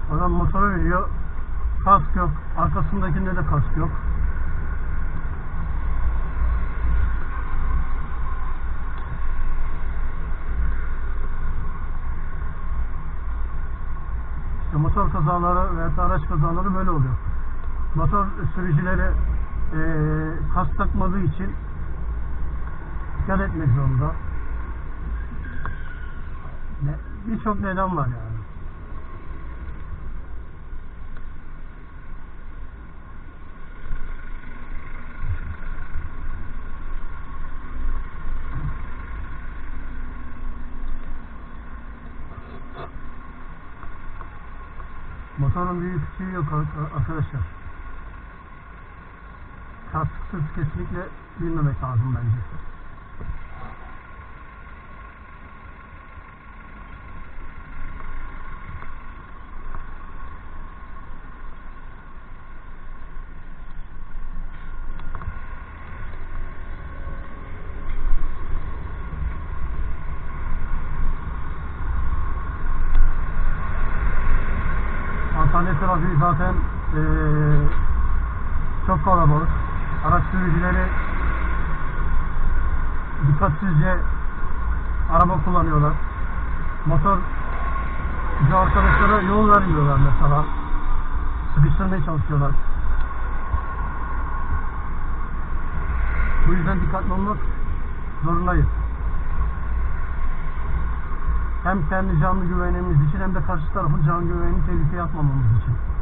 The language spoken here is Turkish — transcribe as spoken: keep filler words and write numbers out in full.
Adam motoru veriyor. Kask yok. Arkasındakinde de kask yok. İşte motor kazaları veya araç kazaları böyle oluyor. Motor sürücüleri e, kask takmadığı için dikkat etmek zorunda. Ne, birçok neden var yani. Motorun büyük küçüğü yok arkadaşlar. Kasksız kesinlikle bilmemek lazım bence. Antalya trafiği zaten ee, çok kalabalık. Araç sürücüleri dikkatsizce araba kullanıyorlar. Motor bize arkadaşlara yol vermiyorlar mesela. Sıkıştırmaya çalışıyorlar. Bu yüzden dikkatli olmak zorundayız. Hem kendi canlı güvenliğimiz için hem de karşı tarafın can güvenliğini tehlikeye atmamamız için.